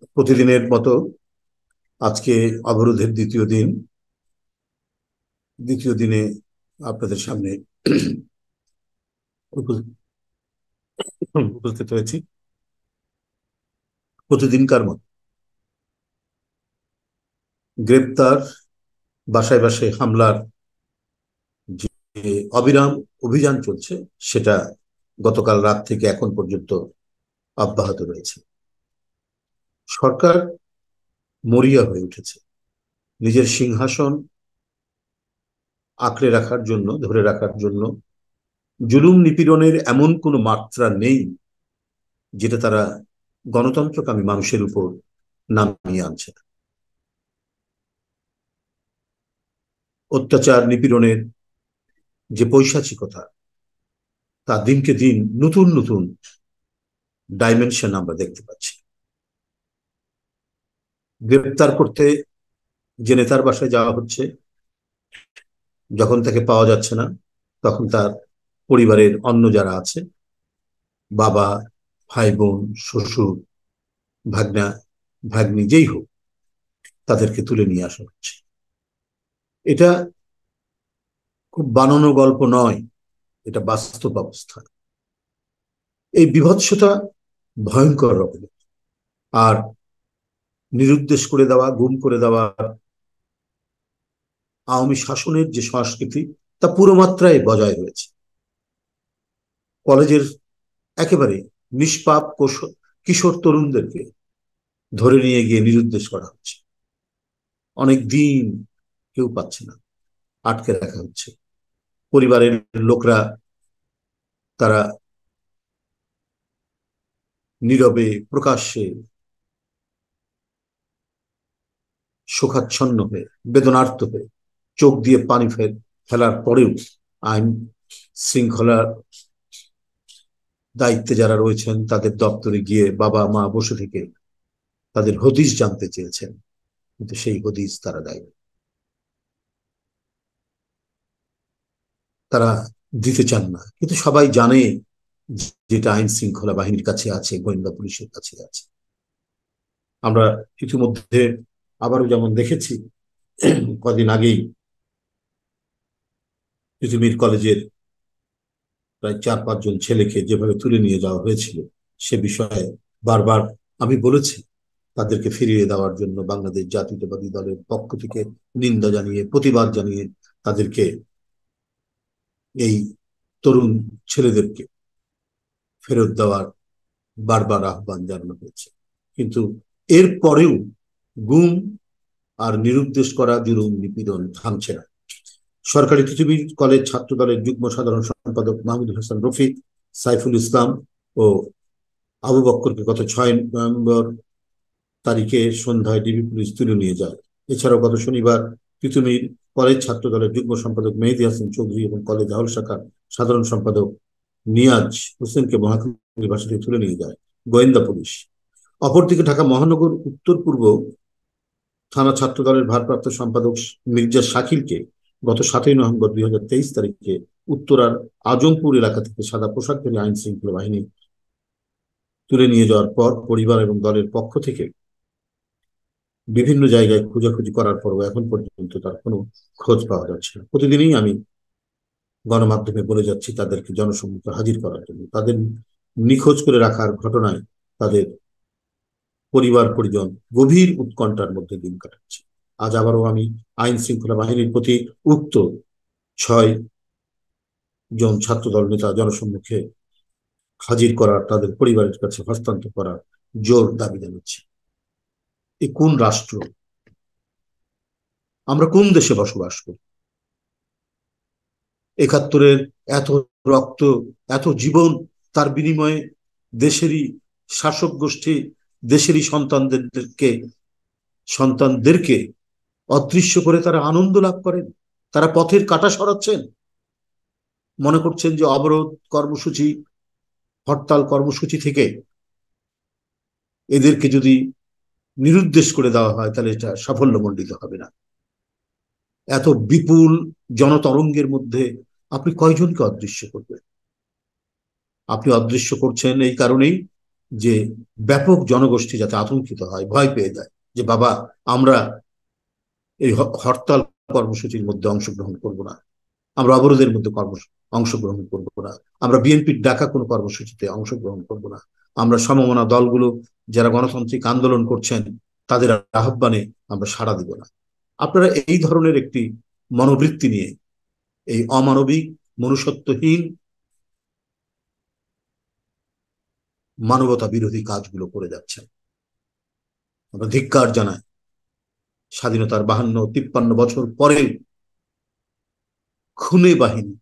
প্রতিদিনের মতো আজকে অবরোধের দ্বিতীয় দিনে আপনাদের সামনে উপস্থিত হয়েছি। প্রতিদিনকার মতো গ্রেপ্তার, বাসায় বাসায় হামলার যে অবিরাম অভিযান চলছে, সেটা গতকাল রাত থেকে এখন পর্যন্ত অব্যাহত রয়েছে। সরকার মরিয়া হয়ে উঠেছে, নিজের সিংহাসন আঁকড়ে রাখার জন্য, ধরে রাখার জন্য জুলুম নিপীড়নের এমন কোনো মাত্রা নেই যেটা তারা গণতন্ত্রকামী মানুষের উপর নামিয়ে আনছে। অত্যাচার নিপীড়নের যে পৈশাচিকতা, তা দিনকে দিন নতুন নতুন ডাইমেনশন আমরা দেখতে পাচ্ছি। গ্রেপ্তার করতে যে নেতার বাসায় যাওয়া হচ্ছে, যখন তাকে পাওয়া যাচ্ছে না, তখন তার পরিবারের অন্য যারা আছে, বাবা, ভাই বোন, শ্বশুর, ভাগনা, ভাগ্নি, যেই হোক, তাদেরকে তুলে নিয়ে আসা হচ্ছে। এটা খুব বানানো গল্প নয়, এটা বাস্তব অবস্থা। এই বিভৎসতা ভয়ঙ্কর রকমের। আর নিরুদ্দেশ করে দেওয়া, গুম করে দেওয়া আওয়ামী শাসনের যে সংস্কৃতি, তা পুরো মাত্রায় বজায় রয়েছে। কলেজের একেবারে নিষ্পাপ কিশোর তরুণদেরকে ধরে নিয়ে গিয়ে নিরুদ্দেশ করা হচ্ছে। অনেক দিন কেউ পাচ্ছে না, আটকে রাখা হচ্ছে। পরিবারের লোকরা তারা নীরবে প্রকাশ্যে শোকাচ্ছন্ন হয়ে, বেদনার্ত হয়ে, চোখ দিয়ে পানি ফেলার পরেও আইন শৃঙ্খলার দায়িত্বে যারা রয়েছেন তাদের দপ্তরে গিয়ে বাবা মা বসে থেকে তাদের হদিশ জানতে চেয়েছেন, কিন্তু সেই হদিশ তারা দেয়নি। তারা দিতে চান না, কিন্তু সবাই জানে যেটা আইন শৃঙ্খলা বাহিনীর কাছে আছে, গোয়েন্দা পুলিশের কাছে আছে। আমরা ইতিমধ্যে আবারও যেমন দেখেছি, কদিন আগেই পৃথিবীর কলেজের প্রায় 4-5 জন ছেলেকে যেভাবে তুলে নিয়ে যাওয়া হয়েছিল, সে বিষয়ে বারবার আমি বলেছি তাদেরকে ফিরিয়ে দেওয়ার জন্য বাংলাদেশ জাতীয়তাবাদী দলের পক্ষ থেকে নিন্দা জানিয়ে, প্রতিবাদ জানিয়ে তাদেরকে, এই তরুণ ছেলেদেরকে ফেরত দেওয়ার বারবার আহ্বান জানানো হয়েছে। কিন্তু এর পরেও গুম আর নিরুদ্দেশ করা জুলুম নিপীড়ন থামছে না। সরকারি পৃথিবীর কলেজ ছাত্র দলের যুগ্ম সাধারণ সম্পাদক মাহমুদুল হাসান রফিক, সাইফুল ইসলাম ও আবু বক্করকে গত 6 নভেম্বর তারিখে সন্ধ্যায় ডিবি পুলিশ তুলে নিয়ে যায়। এছাড়াও গত শনিবার পৃথিবীর কলেজ ছাত্র দলের যুগ্ম সম্পাদক মেহেদী হাসান চৌধুরী এবং কলেজ আহল শাখার সাধারণ সম্পাদক নিয়াজ হোসেনকে মহাখালী বাসা থেকে তুলে নিয়ে যায় গোয়েন্দা পুলিশ। অপরদিকে ঢাকা মহানগর উত্তর পূর্ব থানা ছাত্র দলের ভারপ্রাপ্ত সম্পাদক মির্জা শাকিলকে গত 7 নভেম্বর 2023 তারিখে উত্তরার আজমপুর এলাকা থেকে সাদা পোশাকধারী আইন শৃঙ্খলা বাহিনী তুলে নিয়ে যাওয়ার পর পরিবার এবং দলের পক্ষ থেকে বিভিন্ন জায়গায় খোঁজাখুঁজি করার পরও এখন পর্যন্ত তার কোনো খোঁজ পাওয়া যাচ্ছে না। প্রতিদিনই আমি গণমাধ্যমে বলে যাচ্ছি তাদেরকে জনসম্মুখে হাজির করার জন্য। তাদের নিখোঁজ করে রাখার ঘটনায় তাদের পরিবার পরিজন গভীর উৎকণ্ঠার মধ্যে দিন কাটাচ্ছে। আজ আবারও আমি আইন শৃঙ্খলা বাহিনীর প্রতি উক্ত 6 জন ছাত্রদল নেতা জনসম্মুখে হাজির করার, তাদের পরিবারের কাছে হস্তান্তর করার জোর দাবি জানাচ্ছি। এ কোন রাষ্ট্র? আমরা কোন দেশে বসবাস করি? 71-এর এত রক্ত, এত জীবন, তার বিনিময়ে দেশেরই শাসক গোষ্ঠী দেশেরই সন্তানদেরকে অদৃশ্য করে তারা আনন্দ লাভ করেন, তারা পথের কাঁটা সরাচ্ছেন, মনে করছেন যে অবরোধ কর্মসূচি, হরতাল কর্মসূচি থেকে এদেরকে যদি নিরুদ্দেশ করে দেওয়া হয় তাহলে এটা সাফল্যমণ্ডিত হবে না। এত বিপুল জনতরঙ্গের মধ্যে আপনি কয়জনকে অদৃশ্য করবেন? আপনি অদৃশ্য করছেন এই কারণেই যে ব্যাপক জনগোষ্ঠী যাতে আতঙ্কিত হয়, ভয় পেয়ে যায় যে বাবা আমরা এই হরতাল কর্মসূচির মধ্যে অংশগ্রহণ করব না, আমরা অবরোধের মধ্যে অংশগ্রহণ করব না, আমরা বিএনপির ডাকা কোনো কর্মসূচিতে অংশগ্রহণ করব না, আমরা সমমনা দলগুলো যারা গণতান্ত্রিক আন্দোলন করছেন তাদের আহ্বানে আমরা সাড়া দিব না। আপনারা এই ধরনের একটি মনোবৃত্তি নিয়ে এই অমানবিক, মনুষ্যত্বহীন, মানবতা বিরোধী কাজগুলো করে যাচ্ছেন। আমরা ধিক্কার জানাই। স্বাধীনতার 52-53 বছর পরে খুনে বাহিনী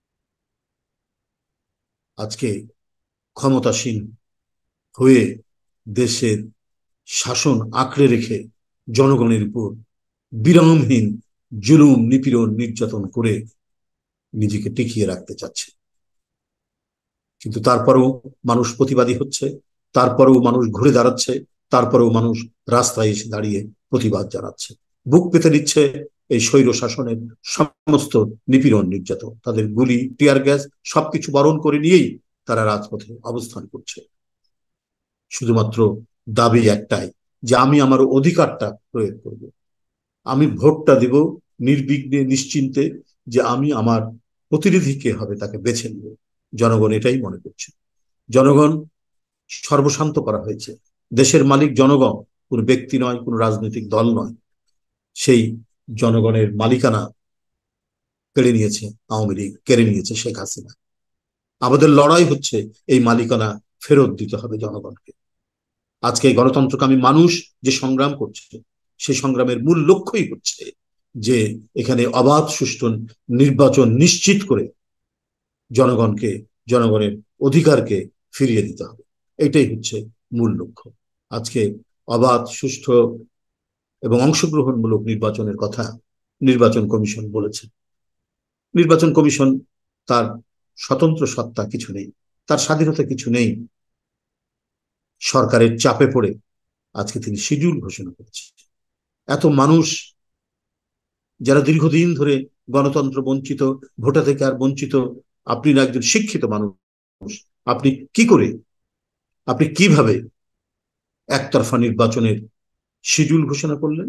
আজকে ক্ষমতাসীন হয়ে দেশের শাসন আঁকড়ে রেখে জনগণের উপর বিরামহীন জুলুম, নিপীড়ন, নির্যাতন করে নিজেকে টিকিয়ে রাখতে চাচ্ছে। কিন্তু তারপরেও মানুষ প্রতিবাদী হচ্ছে, তারপরেও মানুষ ঘুরে দাঁড়াচ্ছে, তারপরেও মানুষ রাস্তায় এসে দাঁড়িয়ে প্রতিবাদ জানাচ্ছে, বুক পেতে দিচ্ছে এই স্বৈর শাসনের সমস্ত নিপীড়ন, নির্যাতন। তাদের গুলি, টিয়ার গ্যাস সবকিছু বরণ করে নিয়েই তারা রাজপথে অবস্থান করছে। শুধুমাত্র দাবি একটাই যে আমি আমার অধিকারটা প্রয়োগ করব, আমি ভোটটা দিব নির্বিঘ্নে, নিশ্চিন্তে, যে আমি আমার প্রতিনিধি কে হবে তাকে বেছে নেব। জনগণ এটাই মনে করছে। জনগণ সর্বশান্ত করা হয়েছে। দেশের মালিক জনগণ, কোনো ব্যক্তি নয়, কোনো রাজনৈতিক দল নয়। সেই জনগণের মালিকানা কেড়ে নিয়েছে আওয়ামী লীগ, কেড়ে নিয়েছে শেখ হাসিনা। আমাদের লড়াই হচ্ছে এই মালিকানা ফেরত দিতে হবে জনগণকে। আজকে গণতন্ত্রকামী মানুষ যে সংগ্রাম করছে, সেই সংগ্রামের মূল লক্ষ্যই হচ্ছে যে এখানে অবাধ সুষ্ঠু নির্বাচন নিশ্চিত করে জনগণকে, জনগণের অধিকারকে ফিরিয়ে দিতে হবে। এটাই হচ্ছে মূল লক্ষ্য। আজকে অবাধ, সুষ্ঠু এবং অংশগ্রহণমূলক নির্বাচনের কথা নির্বাচন কমিশন বলেছে। নির্বাচন কমিশন তার স্বতন্ত্র সত্তা কিছু নেই, তার স্বাধীনতা কিছু নেই। সরকারের চাপে পড়ে আজকে তিনি শিডিউল ঘোষণা করেছেন। এত মানুষ যারা দীর্ঘদিন ধরে গণতন্ত্র বঞ্চিত, ভোটাধিকার বঞ্চিত, আপনি না একজন শিক্ষিত মানুষ, আপনি কি করে, আপনি কিভাবে একতরফা নির্বাচনের শিডিউল ঘোষণা করলেন?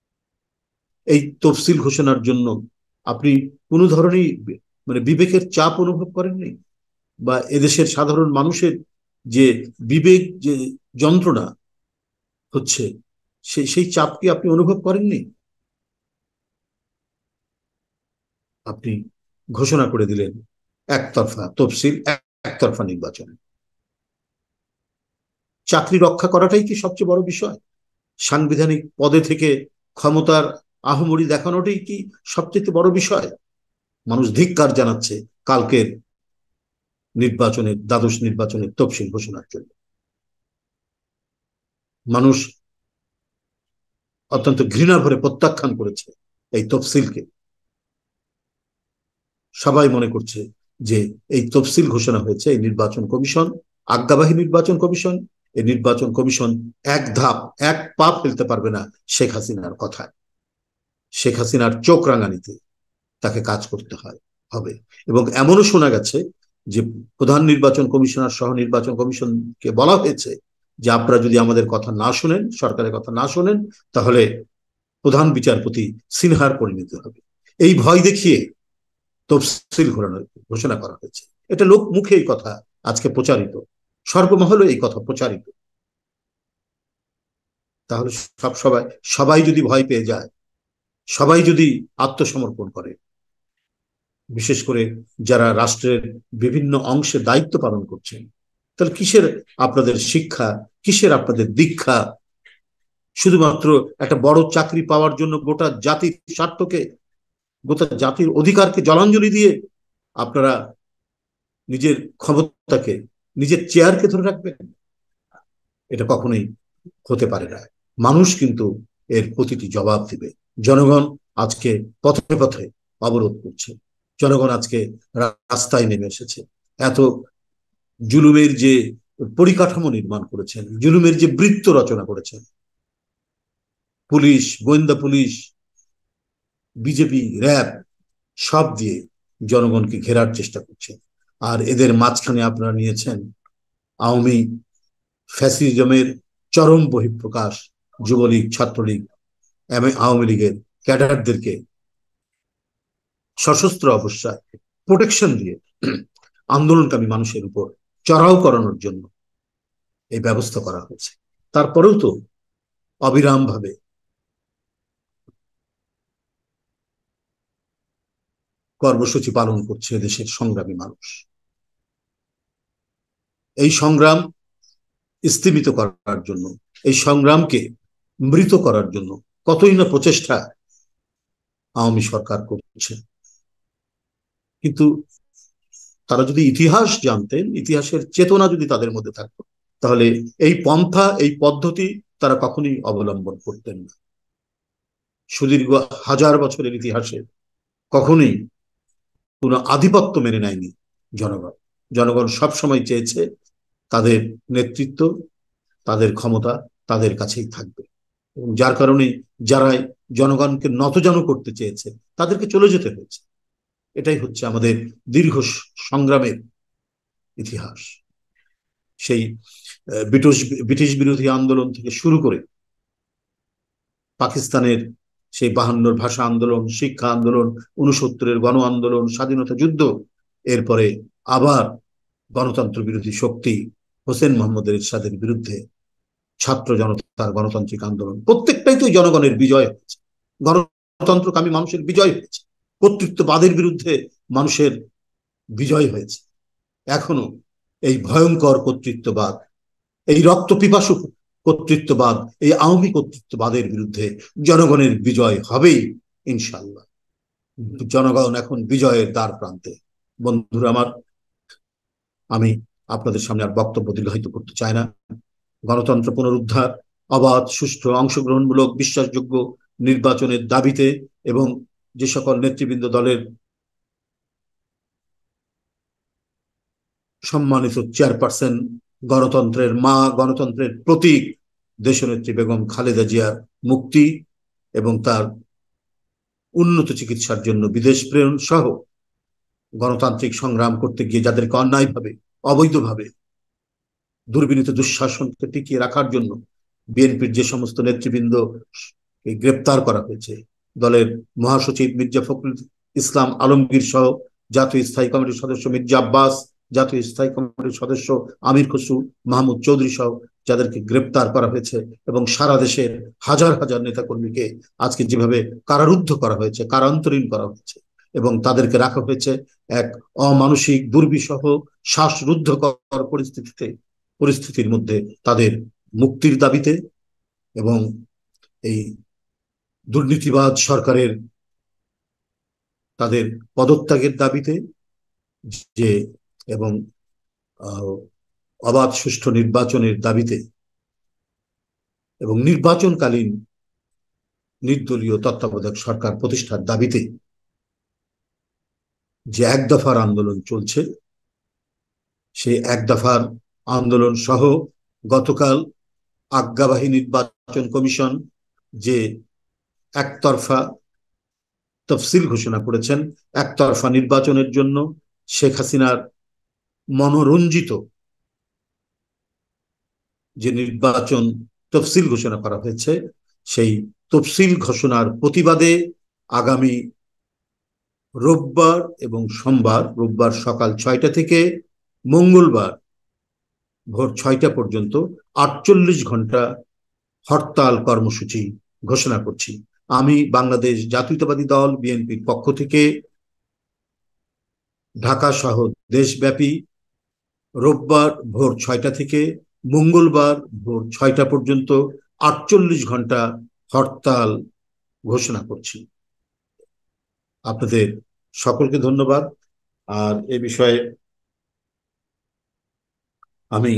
এই তফসিল ঘোষণার জন্য আপনি কোনো ধরনের মানে বিবেকের চাপ অনুভব করেননি? বা এদেশের সাধারণ মানুষের যে বিবেক, যে যন্ত্রণা হচ্ছে, সেই চাপ কি আপনি অনুভব করেননি? আপনি ঘোষণা করে দিলেন একতরফা তফসিল, একতরফা নির্বাচন। চাকরি রক্ষা করাটাই কি সবচেয়ে বড় বিষয়? সাংবিধানিক পদে থেকে ক্ষমতার আহমরি দেখানোটাই কি সবচেয়ে বড় বিষয়? মানুষ ধিক্কার জানাচ্ছে কালকের নির্বাচনের, দ্বাদশ নির্বাচনের তফসিল ঘোষণার জন্য। মানুষ অত্যন্ত ঘৃণা ভরে প্রত্যাখ্যান করেছে এই তফসিলকে। সবাই মনে করছে যে এই তফসিল ঘোষণা হয়েছে এই নির্বাচন কমিশন, আজ্ঞাবাহী নির্বাচন কমিশন, এই নির্বাচন কমিশন এক ধাপ, এক পা ফেলতে পারবে না শেখ হাসিনার কথায়। শেখ হাসিনার চোখ রাঙানিতে তাকে কাজ করতে হবে। এবং এমনও শোনা গেছে যে প্রধান নির্বাচন কমিশনার সহ নির্বাচন কমিশনকে বলা হয়েছে যে আপনারা যদি আমাদের কথা না শোনেন, সরকারের কথা না শোনেন, তাহলে প্রধান বিচারপতি সিনহার পরিণতি হবে। এই ভয় দেখিয়ে তফসিল ঘোষণা করা হয়েছে। এটা লোক মুখে এই কথা আজকে প্রচারিত, সর্বমহলে এই কথা প্রচারিত। তাহলে সবাই সবাই যদি ভয় পেয়ে যায়, সবাই যদি আত্মসমর্পণ করে, বিশেষ করে যারা রাষ্ট্রের বিভিন্ন অংশে দায়িত্ব পালন করছেন, তাহলে কিসের আপনাদের শিক্ষা, কিসের আপনাদের দীক্ষা? শুধুমাত্র একটা বড় চাকরি পাওয়ার জন্য গোটা জাতির স্বার্থকে, গোটা জাতির অধিকারকে জলাঞ্জলি দিয়ে আপনারা নিজের ক্ষমতাকে, নিজের চেয়ারকে ধরে রাখবেন? এটা কখনোই হতে পারে না। মানুষ কিন্তু এর প্রতিটি জবাব দিবে। জনগণ আজকে পথে পথে অবরোধ করছে, জনগণ আজকে রাস্তায় নেমে এসেছে। এত জুলুমের যে পরিকাঠামো নির্মাণ করেছেন, জুলুমের যে বৃত্ত রচনা করেছেন, পুলিশ, গোয়েন্দা পুলিশ, বিজেপি, র্যাব সব দিয়ে জনগণকে ঘেরার চেষ্টা করছে। আর এদের মাঝখানে আপনারা নিয়েছেন আওয়ামী ফ্যাসিজমের চরম বহিঃপ্রকাশ যুবলীগ, ছাত্রলীগ, আওয়ামী লীগের ক্যাডারদেরকে সশস্ত্র অবস্থায় প্রোটেকশন দিয়ে আন্দোলনকামী মানুষের উপর চড়াও করানোর জন্য এই ব্যবস্থা করা হয়েছে। তারপরেও তো অবিরাম ভাবে কর্মসূচি পালন করছে দেশের সংগ্রামী মানুষ। এই সংগ্রাম স্তীমিত করার জন্য, এই সংগ্রামকে মৃত করার জন্য কতই না প্রচেষ্টা আওয়ামী সরকার করছে। কিন্তু তারা যদি ইতিহাস জানতেন, ইতিহাসের চেতনা যদি তাদের মধ্যে থাকতো, তাহলে এই পন্থা, এই পদ্ধতি তারা কখনোই অবলম্বন করতেন না। সুদীর্ঘ হাজার বছরের ইতিহাসে কখনোই কোনো আধিপত্য মেনে নেয়নি জনগণ। জনগণ সবসময় চেয়েছে তাদের নেতৃত্ব, তাদের ক্ষমতা তাদের কাছেই থাকবে, এবং যার কারণে যারাই জনগণকে নতজানু করতে চেয়েছে তাদেরকে চলে যেতে হয়েছে। এটাই হচ্ছে আমাদের দীর্ঘ সংগ্রামের ইতিহাস। সেই ব্রিটিশ বিরোধী আন্দোলন থেকে শুরু করে পাকিস্তানের সেই 52 ভাষা আন্দোলন, শিক্ষা আন্দোলন, 69 গণ আন্দোলন, স্বাধীনতা যুদ্ধ, এরপরে আবার গণতন্ত্র বিরোধী শক্তি হোসেন মোহাম্মদ এরশাদের বিরুদ্ধে ছাত্র জনতার গণতান্ত্রিক আন্দোলন, প্রত্যেকটাই তো জনগণের বিজয় হয়েছে, গণতন্ত্রকামী মানুষের বিজয় হয়েছে, কর্তৃত্ববাদের বিরুদ্ধে মানুষের বিজয় হয়েছে। এখনো এই ভয়ঙ্কর কর্তৃত্ববাদ, এই রক্ত পিপাসু কর্তৃত্ববাদ, এই আওয়ামী কর্তৃত্ববাদের বিরুদ্ধে জনগণের বিজয় হবেই ইনশাল্লাহ। জনগণ এখন বিজয়ের দ্বার প্রান্তে। বন্ধুরা আমার, আমি আপনাদের সামনে আর বক্তব্য দীর্ঘায়িত করতে চাই না। গণতন্ত্র পুনরুদ্ধার, অবাধ, সুষ্ঠু, অংশগ্রহণমূলক, বিশ্বাসযোগ্য নির্বাচনের দাবিতে এবং যে সকল নেতৃবৃন্দ দলের সম্মানিত চেয়ারপারসন, গণতন্ত্রের মা, গণতন্ত্রের প্রতীক দেশনেত্রী বেগম খালেদা জিয়ার মুক্তি এবং তার উন্নত চিকিৎসার জন্য বিদেশ প্রেরণ সহ গণতান্ত্রিক সংগ্রাম করতে গিয়ে যাদেরকে অন্যায়ভাবে, অবৈধভাবে দুর্বিনীত দুঃশাসনকে টিকিয়ে রাখার জন্য বিএনপির যে সমস্ত নেতৃবৃন্দ গ্রেপ্তার করা হয়েছে, দলের মহাসচিব মির্জা ফখরুল ইসলাম আলমগীর সহ জাতীয় স্থায়ী কমিটির সদস্য মির্জা আব্বাস, জাতীয় স্থায়ী কমিটির সদস্য আমির খসরু মাহমুদ চৌধুরী সহ যাদেরকে গ্রেপ্তার করা হয়েছে, এবং সারা দেশের হাজার হাজার নেতাকর্মীকে আজকে যেভাবে কারারুদ্ধ করা হয়েছে, কারান্তরীণ করা হয়েছে, এবং তাদেরকে রাখা হয়েছে এক অমানসিক, দুর্বিষহ, শ্বাসরুদ্ধকর পরিস্থিতির মধ্যে তাদের মুক্তির দাবিতে এবং এই দুর্নীতিবাদ সরকারের তাদের পদত্যাগের দাবিতে, যে এবং অবাধ সুষ্ঠু নির্বাচনের দাবিতে এবং নির্বাচনকালীন নির্দলীয় তত্ত্বাবধায়ক সরকার প্রতিষ্ঠার দাবিতে যে এক দফার আন্দোলন চলছে, সেই এক দফার আন্দোলন সহ গতকাল আজ্ঞাবাহী নির্বাচন কমিশন যে একতরফা তফসিল ঘোষণা করেছেন, একতরফা নির্বাচনের জন্য শেখ হাসিনার মনোরঞ্জিত যে নির্বাচন তফসিল ঘোষণা করা হয়েছে, সেই তফসিল ঘোষণার প্রতিবাদে আগামী রোববার এবং সোমবার, রোববার সকাল 6টা থেকে মঙ্গলবার ভোর 6টা পর্যন্ত 48 ঘন্টা হরতাল কর্মসূচি ঘোষণা করছি। আমি বাংলাদেশ জাতীয়তাবাদী দল বিএনপির পক্ষ থেকে ঢাকা সহ দেশব্যাপী রোববার ভোর 6টা থেকে মঙ্গলবার ভোর 6টা পর্যন্ত 48 ঘন্টা হরতাল ঘোষণা করছি। আপনাদের সকলকে ধন্যবাদ। আর এ বিষয়ে আমি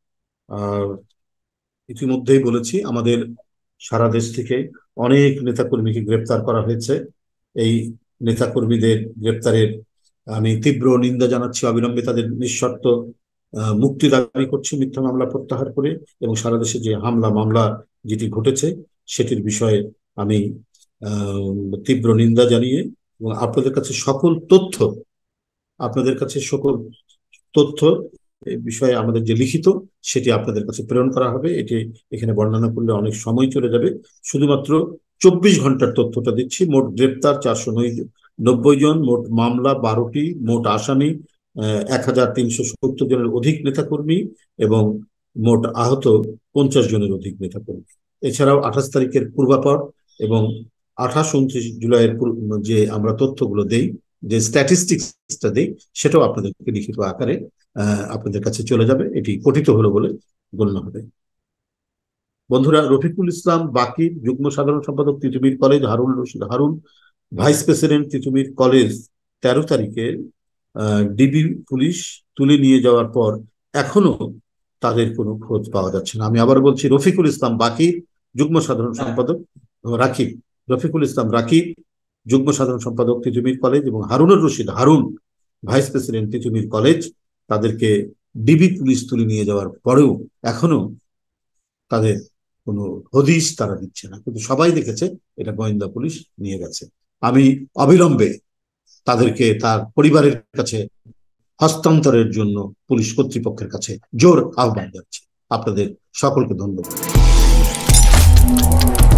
ইতিমধ্যেই বলেছি, আমাদের সারা দেশ থেকে অনেক নেতাকর্মীকে গ্রেপ্তার করা হয়েছে। এই নেতাকর্মীদের গ্রেপ্তারের আমি তীব্র নিন্দা জানাচ্ছি। অবিলম্বে তাদের নিঃশর্ত মুক্তি দাবি করছি, মিথ্যা মামলা প্রত্যাহার করে, এবং সারা দেশে যে হামলা মামলা যেটি ঘটেছে সেটির বিষয়ে আমি তীব্র নিন্দা জানিয়ে এবং আপনাদের কাছে সকল তথ্য বিষয়ে আমাদের যে লিখিত, সেটি আপনাদের কাছে প্রেরণ করা হবে। এটি এখানে বর্ণনা করলে অনেক সময় চলে যাবে। শুধুমাত্র 24 ঘন্টার তথ্যটা দিচ্ছি। মোট গ্রেপ্তার 490 জন, মোট মামলা 12টি, মোট আসামি 1370 জনের অধিক নেতাকর্মী, এবং মোট আহত 50 জনের অধিক নেতাকর্মী। এছাড়াও 28 তারিখের পূর্বাপর এবং 28-29 জুলাইয়ের যে আমরা তথ্যগুলো দেই, যে স্ট্যাটিস্টিক্সটা দেই, সেটাও আপনাদেরকে লিখিত আকারে আপনাদের কাছে চলে যাবে। এটি পঠিত হলো বলে গণ্য হবে। বন্ধুরা, রফিকুল ইসলাম বাকির যুগ্ম সাধারণ সম্পাদক Titumir College, Harun Rashid Harun vice president Titumir College 13 তারিখে ডিবি পুলিশ তুলে নিয়ে যাওয়ার পর এখনো তাদের কোনো খোঁজ পাওয়া যাচ্ছে না। আমি আবার বলছি, রফিকুল ইসলাম বাকির যুগ্ম সাধারণ সম্পাদক রাকিব, রফিকুল ইসলাম রাকিব যুগ্ম সাধারণ সম্পাদক তিতুমির কলেজ, এবং Harunur Rashid Harun vice president Titumir College, তাদেরকে ডিবি পুলিশ তুলে নিয়ে যাওয়ার পরেও এখনো তাদের কোনো হদিশ তারা দিচ্ছে না। কিন্তু সবাই দেখেছে এটা গোয়েন্দা পুলিশ নিয়ে গেছে। আমি অবিলম্বে তাদেরকে তার পরিবারের কাছে হস্তান্তরের জন্য পুলিশ কর্তৃপক্ষের কাছে জোর আহ্বান জানাচ্ছি। আপনাদের সকলকে ধন্যবাদ।